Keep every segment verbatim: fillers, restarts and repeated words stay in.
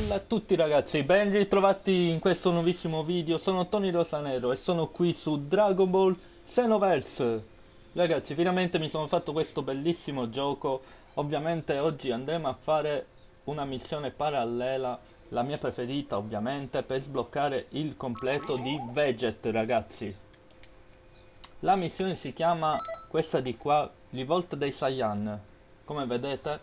Bella a tutti ragazzi, ben ritrovati in questo nuovissimo video. Sono Tony Rosanero e sono qui su Dragon Ball Xenoverse. Ragazzi, finalmente mi sono fatto questo bellissimo gioco. Ovviamente oggi andremo a fare una missione parallela, la mia preferita ovviamente, per sbloccare il completo di Veget, ragazzi. La missione si chiama, questa di qua, Rivolta dei Saiyan. Come vedete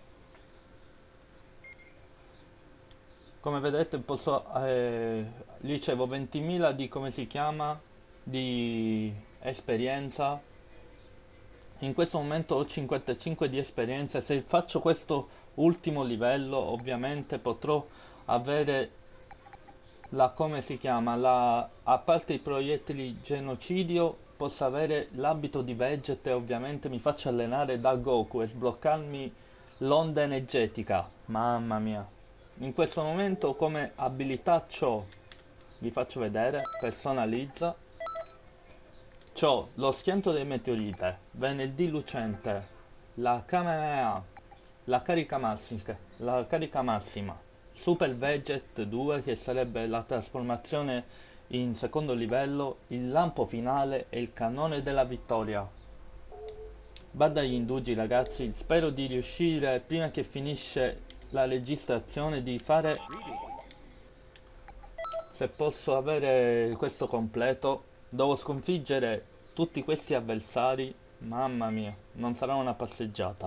Come vedete posso, eh, ricevo ventimila di, come si chiama, di esperienza. In questo momento ho cinquantacinque di esperienza. Se faccio questo ultimo livello ovviamente potrò avere la, come si chiama, la, a parte i proiettili genocidio, posso avere l'abito di Veget e ovviamente mi faccio allenare da Goku e sbloccarmi l'onda energetica. Mamma mia. In questo momento come abilità c'ho, vi faccio vedere, personalizza, c'ho lo schianto dei meteorite, venerdì lucente, la camera, la carica massima, la carica massima, Super Veget due che sarebbe la trasformazione in secondo livello, il lampo finale e il cannone della vittoria. Vado agli indugi ragazzi, spero di riuscire prima che finisce la registrazione di fare, se posso avere questo completo. Devo sconfiggere tutti questi avversari, mamma mia, non sarà una passeggiata.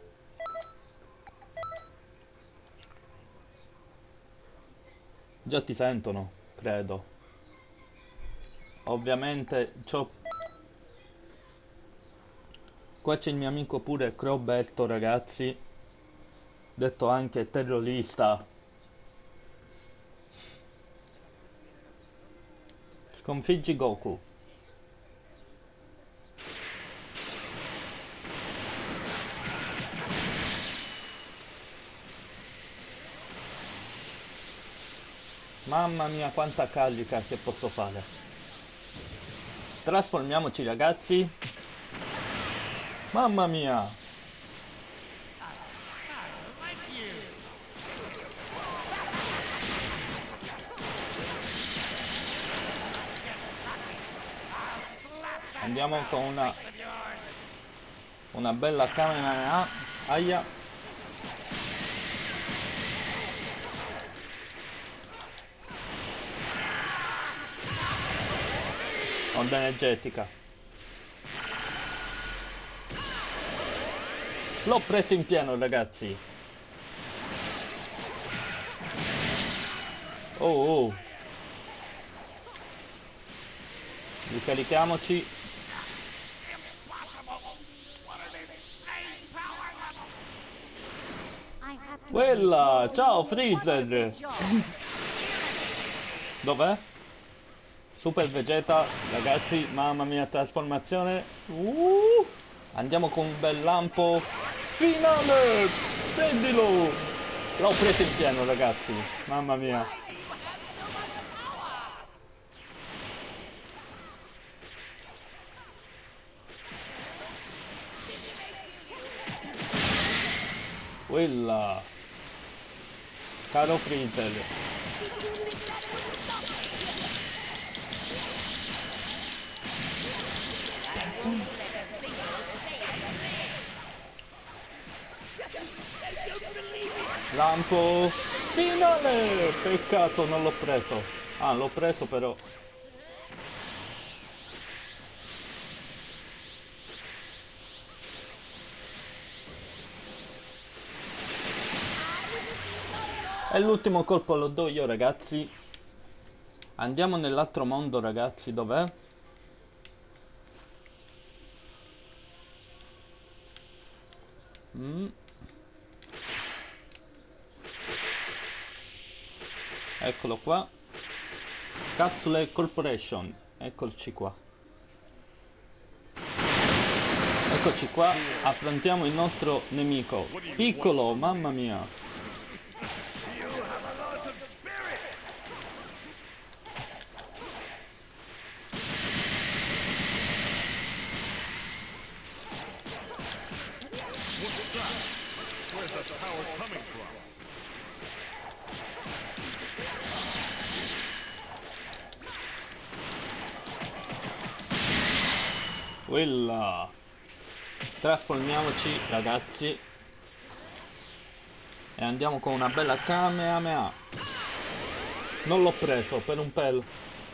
Già ti sentono, credo. Ovviamente c'ho, qua c'è il mio amico pure Croberto ragazzi, detto anche terrorista. Sconfiggi Goku. Mamma mia quanta carica che posso fare. Trasformiamoci ragazzi. Mamma mia. Andiamo con una una bella camera. Aia. Onda energetica. L'ho preso in pieno ragazzi. Oh oh. Ricarichiamoci. Quella! Ciao Freezer! Dov'è? Super Vegeta, ragazzi, mamma mia, trasformazione. Uh, andiamo con un bel lampo finale! Prendilo! L'ho preso in pieno, ragazzi, mamma mia. Quella! Caro Freezer. Lampo finale! Peccato non l'ho preso. Ah, l'ho preso però. E l'ultimo colpo lo do io ragazzi. Andiamo nell'altro mondo ragazzi, dov'è? Mm. Eccolo qua. Capsule Corporation. Eccoci qua. Eccoci qua. Affrontiamo il nostro nemico. Piccolo, mamma mia. Quella. Trasformiamoci, ragazzi. E andiamo con una bella Kamehameha. Non l'ho preso per un pelo.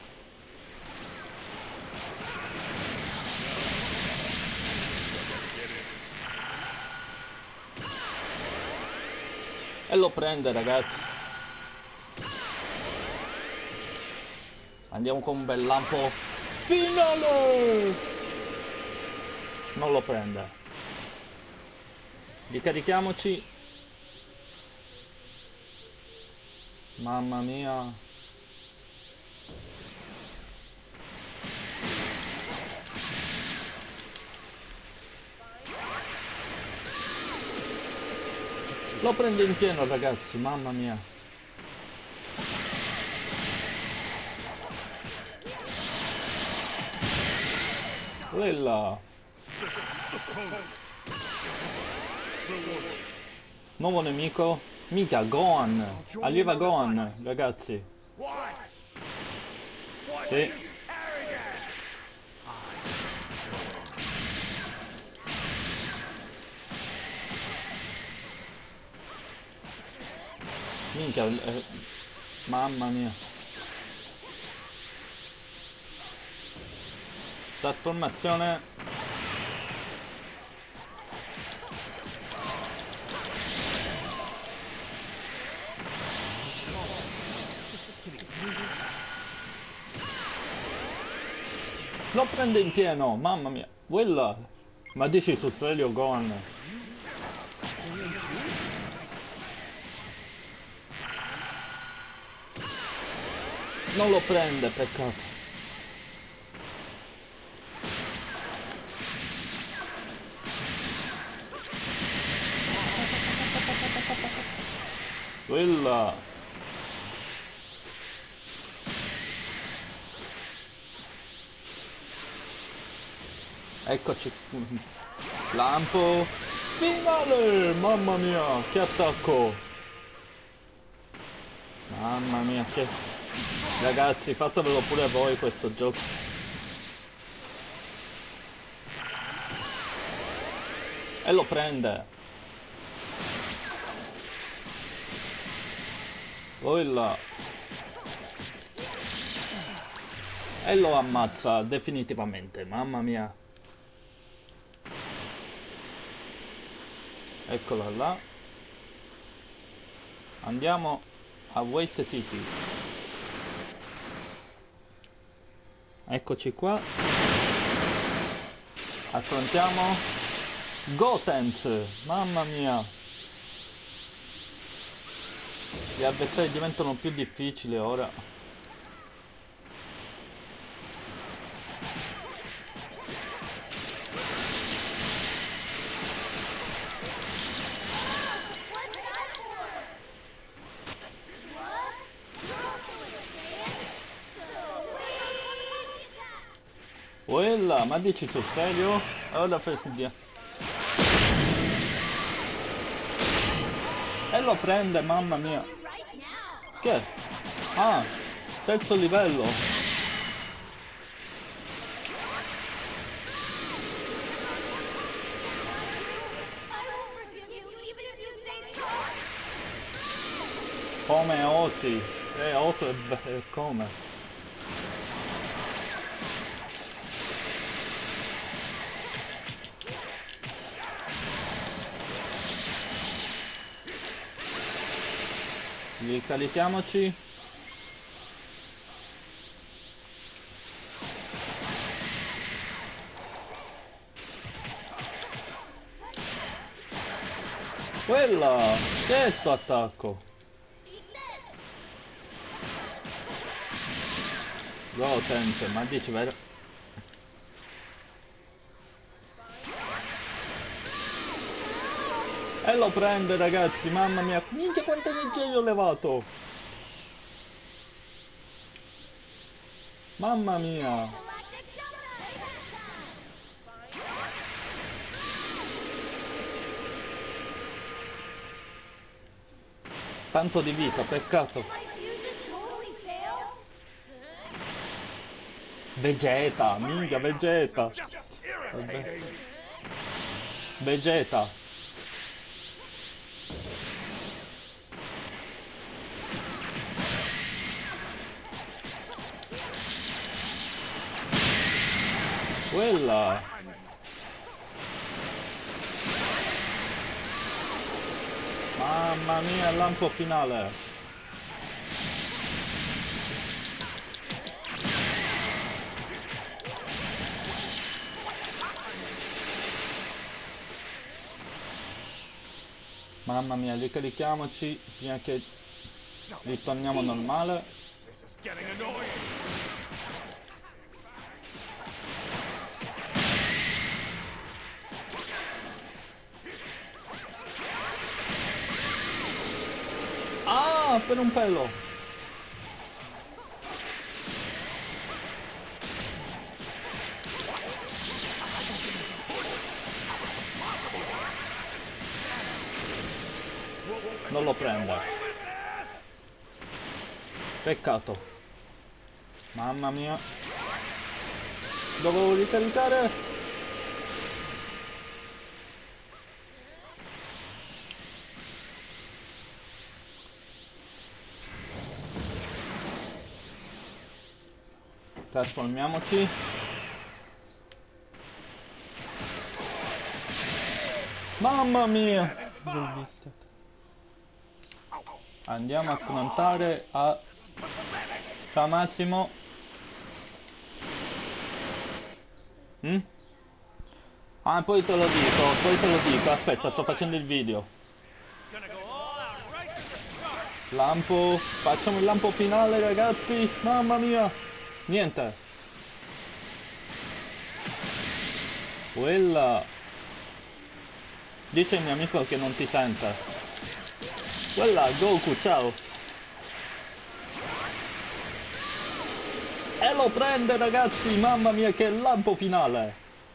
E lo prende, ragazzi. Andiamo con un bel lampo finale. Non lo prende. Ricarichiamoci. Mamma mia. Lo prende in pieno, ragazzi, mamma mia. Quella. Nuovo nemico. Mica, Gohan. Arriva Gohan, ragazzi. Sì. Minchia, eh, mamma mia. Trasformazione. Lo prende in pieno, mamma mia. Quella. Ma dici sul serio, Gohan? Non lo prende, peccato. Quella. Eccoci. Lampo finale. Mamma mia, che attacco. Mamma mia, che... Ragazzi, fatevelo pure voi questo gioco. E lo prende. Quella. E lo ammazza definitivamente, mamma mia. Eccola là. Andiamo a Waste City. Eccoci qua. Affrontiamo Gotenks. Mamma mia. Gli avversari diventano più difficili ora. Quella, ma dici sul serio? Ora fai via. E lo prende, mamma mia. Che? Ah, terzo livello. Come osi. Eh, oso è come. Ricarichiamoci. Quella! Che è sto attacco? Gotenks, ma dici vero? E lo prende, ragazzi, mamma mia, minchia quanta energia gli ho levato! Mamma mia! Tanto di vita, peccato. Vegeta, minchia, Vegeta. Vabbè. Vegeta. Quella. Mamma mia, il lampo finale. Mamma mia, ricarichiamoci prima che ritorniamo normale. Ah, per un pelo. Non lo prende. Peccato. Mamma mia. Dovevo ricaricare. Trasformiamoci. Mamma mia. Andiamo a affrontare a... Ciao Massimo. Mm? Ah, poi te lo dico, poi te lo dico. Aspetta, sto facendo il video. Lampo. Facciamo il lampo finale, ragazzi. Mamma mia. Niente. Quella. Dice il mio amico che non ti sente. Quella, Goku, ciao. E lo prende, ragazzi. Mamma mia, che lampo finale.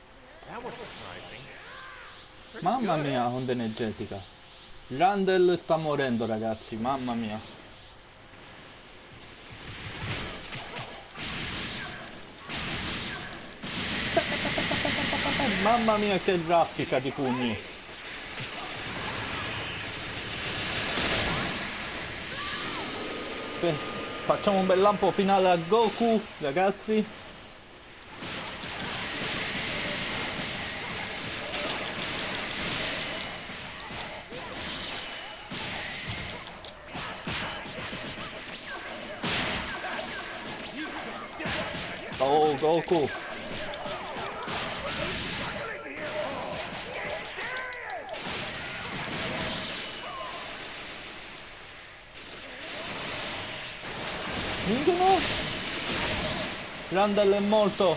Mamma mia, onda energetica. Randall sta morendo, ragazzi. Mamma mia. Mamma mia, che raffica di pugni. Facciamo un bel lampo finale a Goku, ragazzi. Oh, Goku. Vincono! Randall è morto!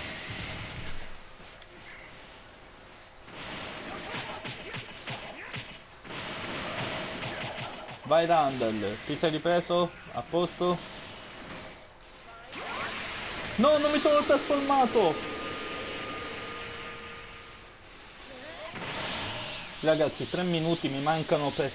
Vai Randall, ti sei ripreso? A posto? No, non mi sono trasformato! Ragazzi, tre minuti mi mancano per...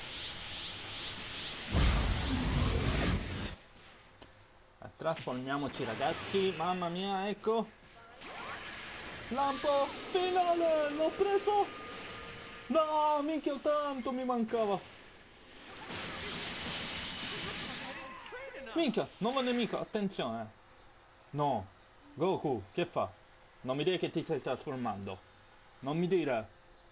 Trasformiamoci, ragazzi, mamma mia, ecco. Lampo finale, l'ho preso. No, minchia, tanto mi mancava. Minchia, nuovo nemico, attenzione. No, Goku, che fa? Non mi dire che ti stai trasformando. Non mi dire.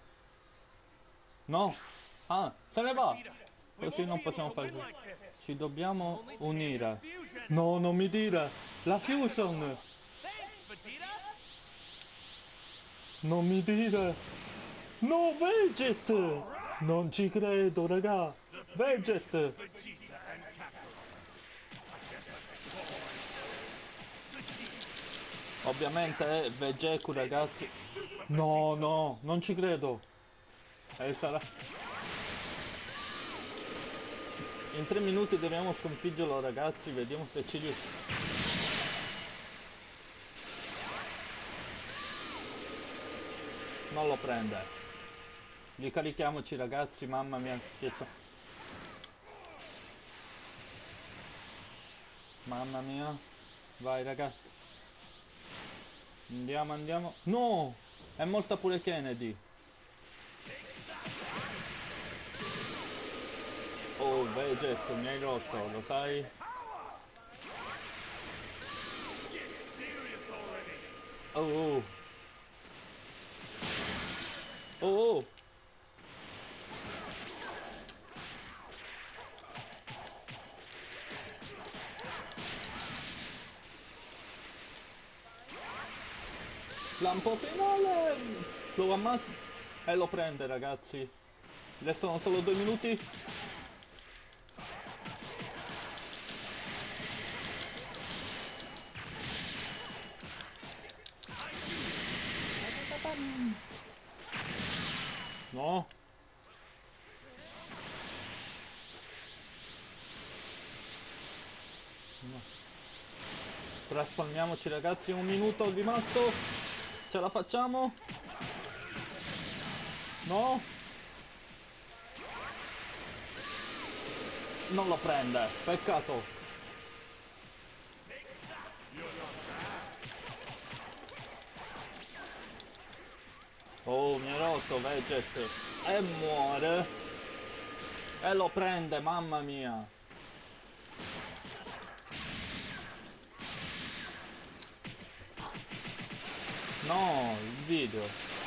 No. Ah, se ne va. Così non possiamo fare. Ci dobbiamo unire. No, non mi dire. La fusion. Non mi dire. No, Veget. Non ci credo, raga. Veget. Ovviamente è Vegeku, ragazzi. No, no, non ci credo. E sarà... In tre minuti dobbiamo sconfiggerlo, ragazzi, vediamo se ci riusciamo. Non lo prende. Ricarichiamoci, ragazzi, mamma mia, che so... Mamma mia. Vai, ragazzi. Andiamo, andiamo. No! È morta pure Kennedy. Oh, Veget, mi hai rotto, lo sai? Oh, oh. Oh, oh. Lampo finale! Lo ammazza e lo prende, ragazzi. Restano solo due minuti. No. No. Trasformiamoci, ragazzi, un minuto rimasto. Ce la facciamo? No? Non lo prende, peccato. Oh, mi ha rotto Veget. E muore. E lo prende, mamma mia. No, il video.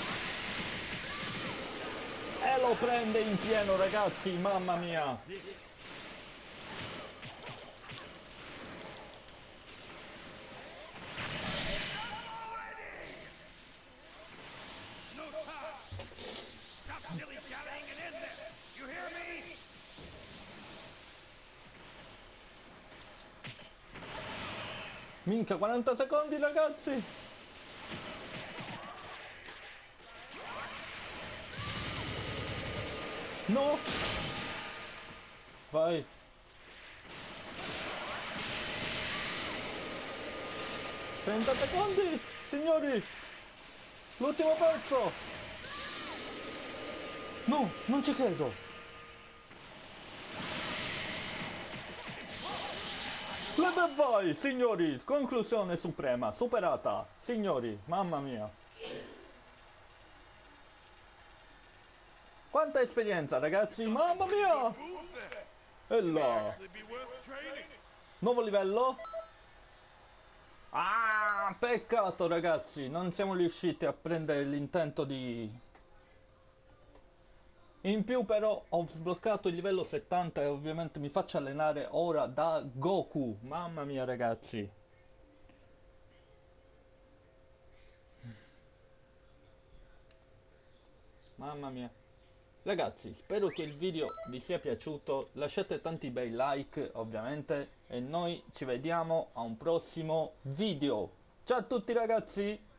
E lo prende in pieno, ragazzi, mamma mia. Minchia, quaranta secondi, ragazzi. No. Vai. trenta secondi, signori. L'ultimo pezzo. No, non ci credo. E vai, signori, conclusione suprema, superata. Signori, mamma mia. Quanta esperienza, ragazzi, mamma mia. E là. Nuovo livello. Ah, peccato, ragazzi, non siamo riusciti a prendere l'intento di... In più però ho sbloccato il livello settanta e ovviamente mi faccio allenare ora da Goku. Mamma mia, ragazzi. Mamma mia. Ragazzi, spero che il video vi sia piaciuto. Lasciate tanti bei like, ovviamente. E noi ci vediamo a un prossimo video. Ciao a tutti, ragazzi.